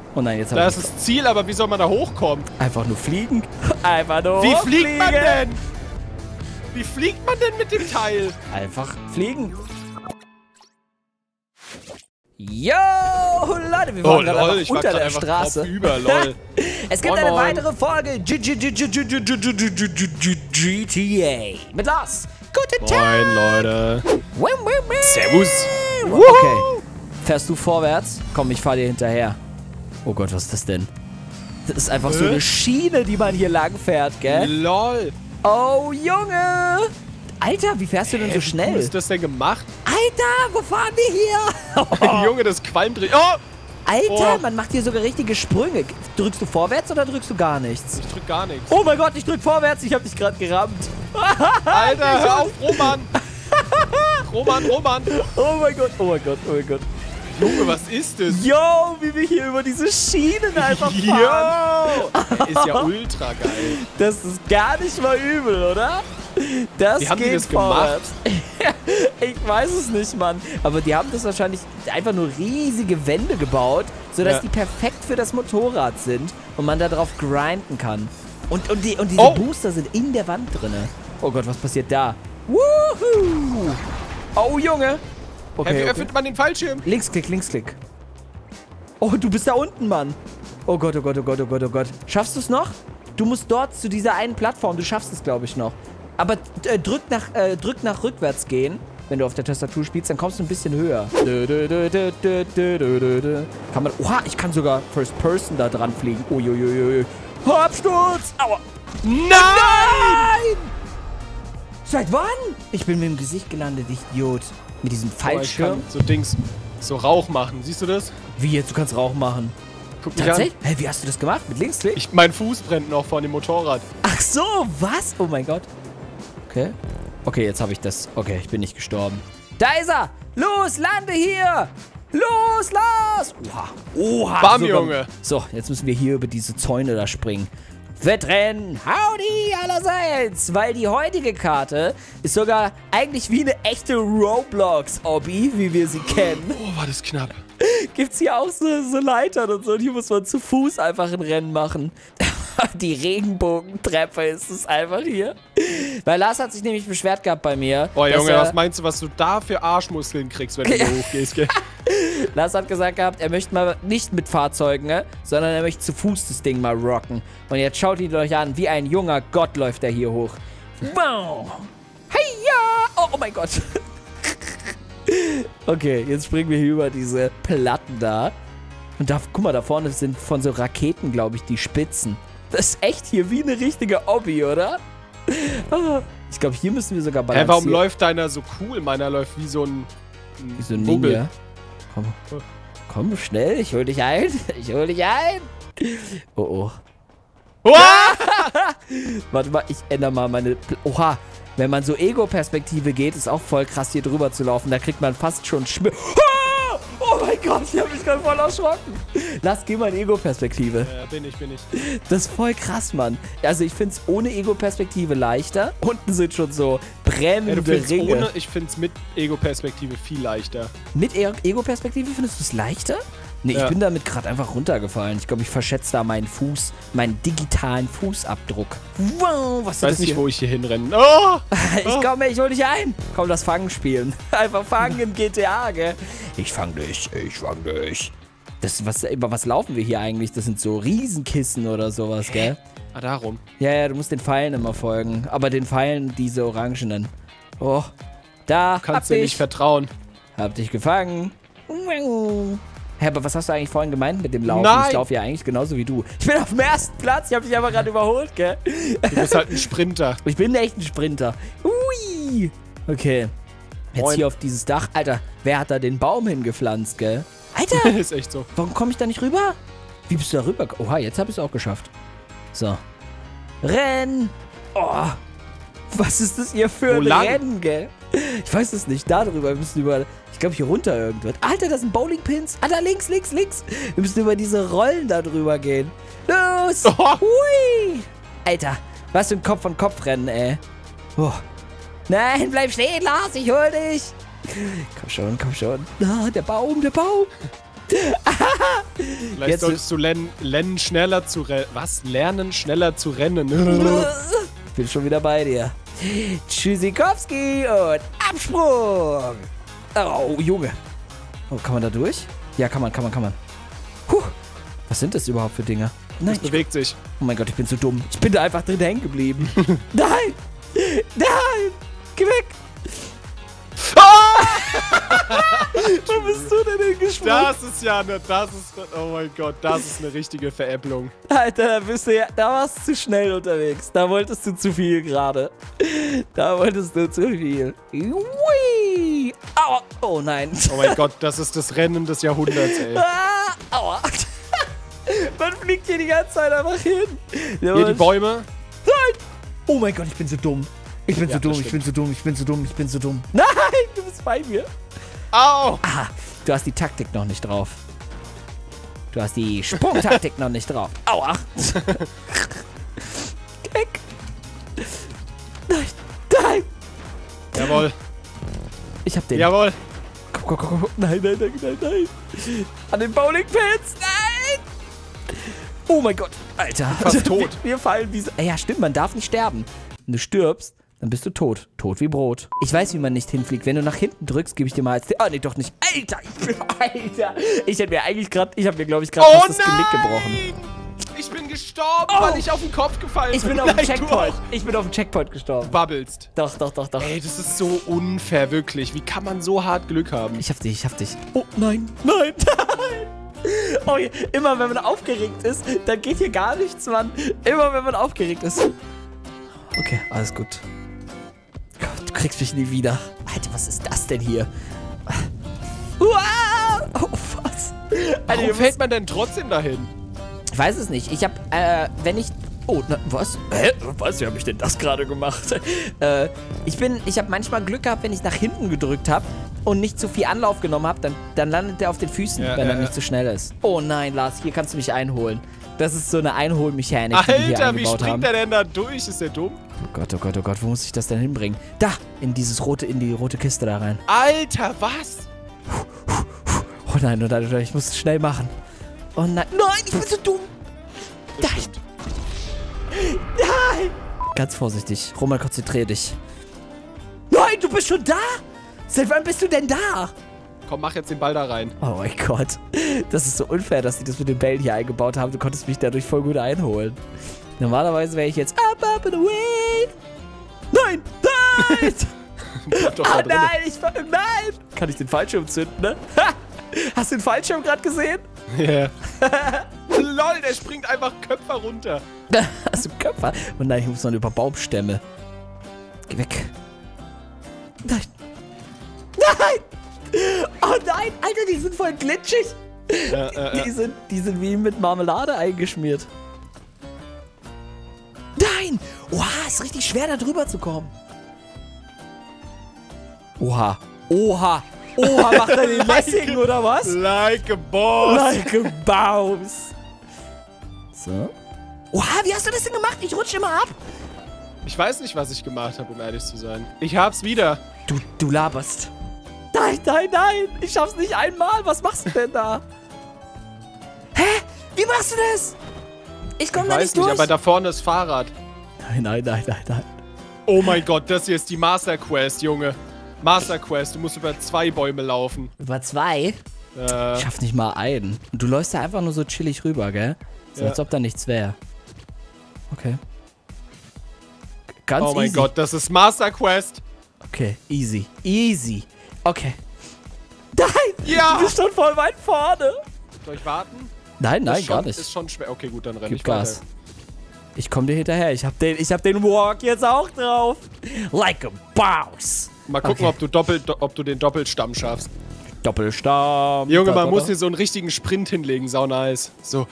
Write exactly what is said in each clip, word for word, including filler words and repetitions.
Oh nein, jetzt Da ist das Ziel, aber wie soll man da hochkommen? Einfach nur fliegen. Einfach nur Wie hochfliegen. fliegt man denn? Wie fliegt man denn mit dem Teil? Einfach fliegen. Yo, Leute, wir waren Oh, gerade lol, einfach ich war unter grad der einfach Straße. kopfüber, lol. Es gibt Moin, eine moin. weitere Folge G T A mit Lars. Guten Tag. Moin, Leute. Servus. Okay. Fährst du vorwärts? Komm, ich fahr dir hinterher. Oh Gott, was ist das denn? Das ist einfach so Hä? eine Schiene, die man hier lang fährt, gell? Lol. Oh, Junge. Alter, wie fährst du denn so Wie schnell? cool ist das denn gemacht? Alter, wo fahren wir hier? Junge, das qualmt drin. Oh! Alter, Oh. man macht hier sogar richtige Sprünge. Drückst du vorwärts oder drückst du gar nichts? Ich drück gar nichts. Oh mein Gott, ich drück vorwärts. Ich hab dich gerade gerammt. Alter, hör auf, Roman. Roman, Roman. Oh mein Gott, oh mein Gott, oh mein Gott. Junge, was ist das? Yo, wie wir hier über diese Schienen einfach fahren. Yo! Ist ja ultra geil. Das ist gar nicht mal übel, oder? Das Wie haben die geht das gemacht? vorwärts. Ich weiß es nicht, Mann. Aber die haben das wahrscheinlich einfach nur riesige Wände gebaut, sodass Ja. die perfekt für das Motorrad sind und man da drauf grinden kann. Und, und, die, und diese Oh. Booster sind in der Wand drin. Oh Gott, was passiert da? Woohoo! Oh, Junge! Hä, Okay, wie okay. öffnet man den Fallschirm? Linksklick, Linksklick. Oh, du bist da unten, Mann. Oh Gott, oh Gott, oh Gott, oh Gott, oh Gott. Schaffst du es noch? Du musst dort zu dieser einen Plattform. Du schaffst es, glaube ich, noch. Aber äh, drück, nach, äh, drück nach rückwärts gehen, wenn du auf der Tastatur spielst, dann kommst du ein bisschen höher. Dö, dö, dö, dö, dö, dö, dö, dö, dö. Kann man... Oha, ich kann sogar First Person da dran fliegen. Uiuiui. Absturz! Aua. Nein! Seit wann? Ich bin mit dem Gesicht gelandet, Idiot. Mit diesem Oh, ich Fallschirm. kann so Dings, so Rauch machen. Siehst du das? Wie jetzt? Du kannst Rauch machen. Guck mich Tatsächlich? an. Hä, wie hast du das gemacht? Mit Linksklick? Ich, mein Fuß brennt noch von dem Motorrad. Ach so, was? Oh mein Gott. Okay. Okay, jetzt habe ich das. Okay, ich bin nicht gestorben. Da ist er! Los, lande hier! Los, los! Oha. Oha. Bam, sogar- Junge. So, jetzt müssen wir hier über diese Zäune da springen. Wettrennen, howdy allerseits! Weil die heutige Karte ist sogar eigentlich wie eine echte Roblox-Obby, wie wir sie kennen. Oh, war das knapp. Gibt's hier auch so, so Leitern und so. Und hier muss man zu Fuß einfach ein Rennen machen. Die Regenbogentreppe ist es einfach hier. Weil Lars hat sich nämlich beschwert gehabt bei mir. Boah, dass Junge, er, was meinst du, was du da für Arschmuskeln kriegst, wenn du Ja. hier hochgehst, gell? Lars hat gesagt gehabt, er möchte mal nicht mit Fahrzeugen, ne, sondern er möchte zu Fuß das Ding mal rocken. Und jetzt schaut ihn euch an, wie ein junger Gott läuft er hier hoch. Wow. Hey ja! Oh, oh mein Gott. Okay, jetzt springen wir hier über diese Platten da. Und da, guck mal, da vorne sind von so Raketen, glaube ich, die Spitzen. Das ist echt hier wie eine richtige Obby, oder? Ah, ich glaube, hier müssen wir sogar Hä, balancieren. warum läuft deiner so cool? Meiner läuft wie so ein, ein Wie so ein Vogel. Ninja. Komm. Komm schnell, ich hol dich ein. Ich hol dich ein. Oh, oh. Uah! Warte mal, ich ändere mal meine... Pl Oha, wenn man so Ego-Perspektive geht, ist auch voll krass, hier drüber zu laufen. Da kriegt man fast schon Schmier... Ah! Oh mein Gott, ich habe mich gerade voll erschrocken. Lass, geh mal in Ego-Perspektive. Ja, bin ich, bin ich. Das ist voll krass, Mann. Also ich finde es ohne Ego-Perspektive leichter. Unten sind schon so Ja, brennende du findest Ringe. ohne, ich find's mit Ego-Perspektive viel leichter. Mit E- Ego-Perspektive findest du es leichter? Nee, Ja. ich bin damit gerade einfach runtergefallen. Ich glaube, ich verschätze da meinen Fuß, meinen digitalen Fußabdruck. Wow, was ist Ich weiß das nicht, hier? wo ich hier hinrenne. Oh! Ich komme, ich hol dich ein. Komm, das Fangen spielen. Einfach fangen in G T A, gell? Ich fang dich, ich fang dich. Das, was, über was laufen wir hier eigentlich? Das sind so Riesenkissen oder sowas, gell? Ah, darum. Ja, ja, du musst den Pfeilen immer folgen. Aber den Pfeilen diese orangenen. Oh, da, hab Kannst dir dich. nicht vertrauen. Hab dich gefangen. Hä, aber was hast du eigentlich vorhin gemeint mit dem Laufen? Nein. Ich laufe ja eigentlich genauso wie du. Ich bin auf dem ersten Platz. Ich habe dich aber gerade überholt, gell? Du bist halt ein Sprinter. Ich bin echt ein Sprinter. Ui. Okay. Jetzt Moin. hier auf dieses Dach. Alter, wer hat da den Baum hingepflanzt, gell? Alter, Ist echt so. warum komme ich da nicht rüber? Wie bist du da rüber? Oha, jetzt habe ich es auch geschafft. So. Renn. Oh. Was ist das hier für Wo ein lang? Rennen, gell? Ich weiß es nicht. Da drüber. Wir müssen über... Ich glaube, hier runter irgendwas. Alter, das sind Bowlingpins. Alter, links, links, links. Wir müssen über diese Rollen da drüber gehen. Los. Oh. Hui. Alter, was für ein Kopf-an-Kopf-Rennen, ey. Oh. Nein, bleib stehen, Lars. Ich hol dich. Komm schon, komm schon. Ah, der Baum, der Baum. Vielleicht Jetzt solltest du lernen, lernen schneller zu rennen. Was? Lernen, schneller zu rennen. Ich bin schon wieder bei dir. Tschüssikowski und Absprung. Oh, Junge. Oh, kann man da durch? Ja, kann man, kann man, kann man. Puh. Was sind das überhaupt für Dinge? Nein, Das bewegt sich. oh mein Gott, ich bin so dumm. Ich bin da einfach drin hängen geblieben. Nein! Nein! Geh weg! Wo bist du denn hingesprungen? Das ist ja eine, das ist, oh mein Gott, das ist eine richtige Veräpplung. Alter, da bist du ja, da warst du zu schnell unterwegs. Da wolltest du zu viel gerade. Da wolltest du zu viel. Ui! Aua! Oh nein. Oh mein Gott, das ist das Rennen des Jahrhunderts, ey. Ah, aua! Man fliegt hier die ganze Zeit einfach hin. Hier die Bäume. Nein! Oh mein Gott, ich bin so dumm. Ich bin Ja, so dumm, das ich bin so dumm, ich bin so dumm, ich bin so dumm. Nein, du bist bei mir. Au! Ah, du hast die Taktik noch nicht drauf. Du hast die Sprungtaktik noch nicht drauf. Aua. Weg. Nein, nein. Jawohl. Ich hab den. Jawohl. Komm, komm, komm, komm. Nein, nein, nein, nein, nein. An den Bowlingpins. Nein. Oh mein Gott. Alter. Fast tot. Wir, wir fallen wie so. Ja, stimmt, man darf nicht sterben. Wenn du stirbst, dann bist du tot. Tot wie Brot. Ich weiß, wie man nicht hinfliegt. Wenn du nach hinten drückst, gebe ich dir mal als... Ah, nee, doch nicht. Alter, ich bin... Alter. Ich hätte mir eigentlich gerade... Ich habe mir, glaube ich, gerade Oh fast das Genick gebrochen. Ich bin gestorben, Oh. weil ich auf den Kopf gefallen Ich bin auf dem Nein, du Checkpoint. auch. Ich bin auf dem Checkpoint gestorben. Babbelst. Doch, doch, doch, doch. Ey, das ist so unfair, wirklich. Wie kann man so hart Glück haben? Ich hab dich, ich hab dich. Oh, nein, nein, nein. Oh, immer wenn man aufgeregt ist, dann geht hier gar nichts, Mann. Immer wenn man aufgeregt ist. Okay, alles gut. Gott, du kriegst mich nie wieder. Alter, was ist das denn hier? Uah! Oh, was? Alter, Warum ihr fällt man denn trotzdem dahin? Ich weiß es nicht. Ich hab, äh, wenn ich... Oh, na, was? Hä? Was? Wie habe ich denn das gerade gemacht? äh, ich bin... Ich habe manchmal Glück gehabt, wenn ich nach hinten gedrückt habe und nicht zu viel Anlauf genommen habe, dann, dann landet der auf den Füßen, Ja, wenn ja, er nicht ja. so schnell ist. Oh nein, Lars, hier kannst du mich einholen. Das ist so eine Einholmechanik, die wir hier Alter, wie eingebaut springt haben. der denn da durch? Ist der dumm? Oh Gott, oh Gott, oh Gott, wo muss ich das denn hinbringen? Da! In dieses rote, in die rote Kiste da rein. Alter, was? Oh nein, oh nein, oh nein, ich muss es schnell machen. Oh nein, nein, ich bin so dumm. Nein. Nein! Ganz vorsichtig. Roman, konzentrier dich. Nein, du bist schon da? Seit wann bist du denn da? Komm, mach jetzt den Ball da rein. Oh mein Gott. Das ist so unfair, dass sie das mit den Bällen hier eingebaut haben. Du konntest mich dadurch voll gut einholen. Normalerweise wäre ich jetzt up, up and away. Nein, nein! Bleib doch da Ah, drin. nein, ich... ver- Nein! Kann ich den Fallschirm zünden, ne? Ha! Hast du den Fallschirm gerade gesehen? Ja. Lol, der springt einfach Köpfer runter. Hast du Köpfer? Oh nein, ich muss noch über Baumstämme. Geh weg. Nein. Nein! Oh nein, Alter, die sind voll glitschig. Ja, äh, Die äh. sind, die sind wie mit Marmelade eingeschmiert. Nein! Oha, ist richtig schwer, da drüber zu kommen. Oha. Oha. Oha, macht er den Lessing, oder was? Like a boss. Like a bounce. So. Oha, wie hast du das denn gemacht? Ich rutsche immer ab. Ich weiß nicht, was ich gemacht habe, um ehrlich zu sein. Ich hab's wieder. Du, du laberst. Nein, nein, nein. Ich schaff's nicht einmal. Was machst du denn da? Hä? Wie machst du das? Ich komm Ich da weiß nicht nicht, durch. aber da vorne ist Fahrrad. Nein, nein, nein, nein, nein. Oh mein Gott, das hier ist die Master Quest, Junge. Master Quest, du musst über zwei Bäume laufen. Über zwei? Äh, Ich schaff nicht mal einen. Und du läufst da einfach nur so chillig rüber, gell? So Ja. als ob da nichts wäre. Okay. Ganz oh mein easy. Gott, das ist Master Quest. Okay, easy. Easy. Okay. Nein! Ja! Du bist schon voll weit vorne. Soll ich warten? Nein, nein, ist schon, gar nicht. Ist schon schwer. Okay, gut, dann renn Gib ich Gas. weiter. Ich komm dir hinterher. Ich hab den, ich hab den Walk jetzt auch drauf. Like a boss. Mal gucken, Okay. ob, du doppelt, do, ob du den Doppelstamm schaffst. Doppelsturm. Junge, Da, man da, muss da. hier so einen richtigen Sprint hinlegen. Sau nice. So.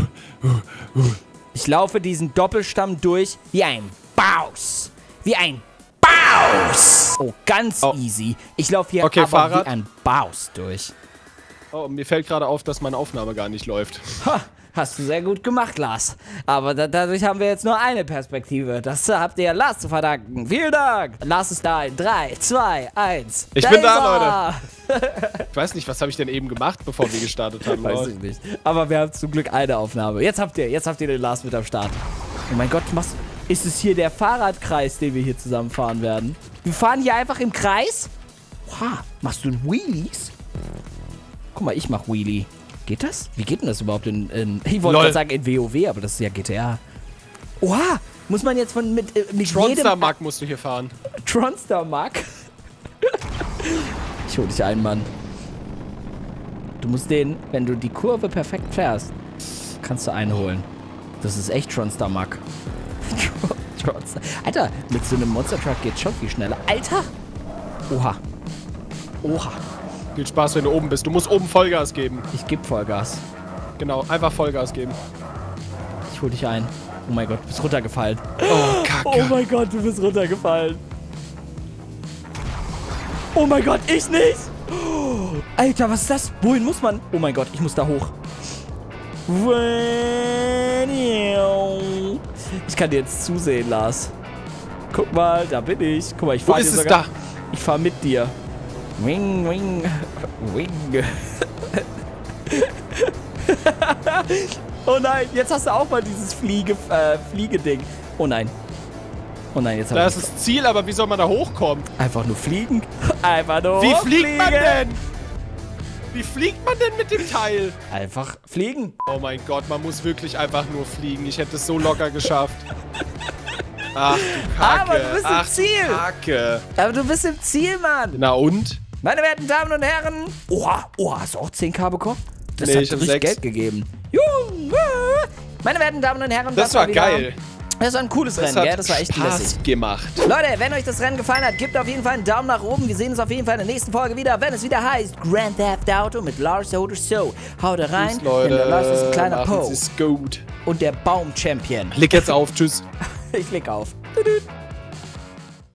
Ich laufe diesen Doppelstamm durch wie ein Baus. Wie ein Baus. Oh, ganz Oh. easy. Ich laufe hier Okay, aber Fahrrad. wie ein Baus durch. Oh, mir fällt gerade auf, dass meine Aufnahme gar nicht läuft. Ha, hast du sehr gut gemacht, Lars. Aber da, dadurch haben wir jetzt nur eine Perspektive. Das habt ihr Lars zu verdanken. Vielen Dank. Lars ist da in drei, zwei, eins. Ich bin da, Leute. Ich weiß nicht, was habe ich denn eben gemacht, bevor wir gestartet haben? Weiß ich nicht. Aber wir haben zum Glück eine Aufnahme. Jetzt habt ihr, jetzt habt ihr den Lars mit am Start. Oh mein Gott, was, ist es hier der Fahrradkreis, den wir hier zusammen fahren werden? Wir fahren hier einfach im Kreis? Oha, machst du Wheelies? Guck mal, ich mach Wheelie. Geht das? Wie geht denn das überhaupt in... in ich wollte gerade sagen in WoW, aber das ist ja G T A. Oha, muss man jetzt von mit, äh, mit jedem... Mark musst du hier fahren. Tronster Mark? Ich hol dich ein, Mann. Du musst den, wenn du die Kurve perfekt fährst, kannst du einholen. Das ist echt Tronster Mark. Tronster. Alter, mit so einem Monster Truck geht schon viel schneller. Alter! Oha. Oha. Viel Spaß, wenn du oben bist. Du musst oben Vollgas geben. Ich geb Vollgas. Genau, einfach Vollgas geben. Ich hol dich ein. Oh mein Gott, du bist runtergefallen. Oh, Kacke. Oh mein Gott, du bist runtergefallen. Oh mein Gott, ich nicht. Oh, Alter, was ist das? Wohin muss man? Oh mein Gott, ich muss da hoch. Ich kann dir jetzt zusehen, Lars. Guck mal, da bin ich. Guck mal, ich fahre Wo ist es da? Ich fahre mit dir. Wing, wing, wing. Oh nein, jetzt hast du auch mal dieses Fliege, äh, Fliegeding. Oh nein. Oh nein, jetzt hab Da ich... ist das Ziel, aber wie soll man da hochkommen? Einfach nur fliegen. Einfach nur Wie hochfliegen. fliegt man denn? Wie fliegt man denn mit dem Teil? Einfach fliegen. Oh mein Gott, man muss wirklich einfach nur fliegen. Ich hätte es so locker geschafft. Ach du Kacke. Aber du bist im Ach, Ziel. Du Kacke. Aber du bist im Ziel, Mann. Na und? Meine werten Damen und Herren. Oha, oha, hast du auch zehn K bekommen? Das Nee, hat ich hab richtig sechs. Geld gegeben. Junge. Meine werten Damen und Herren, Das war wieder, geil. Das war ein cooles Das Rennen, hat gell? Das war echt Spaß lässig. gemacht. Leute, wenn euch das Rennen gefallen hat, gebt auf jeden Fall einen Daumen nach oben. Wir sehen uns auf jeden Fall in der nächsten Folge wieder, wenn es wieder heißt Grand Theft Auto mit Lars oder so. Haut rein, Tschüss, Leute. denn der Lars ist ein kleiner Machen Po. Sie's gut. Und der Baum-Champion. Leg jetzt auf. Tschüss. Ich leg auf. Tudut.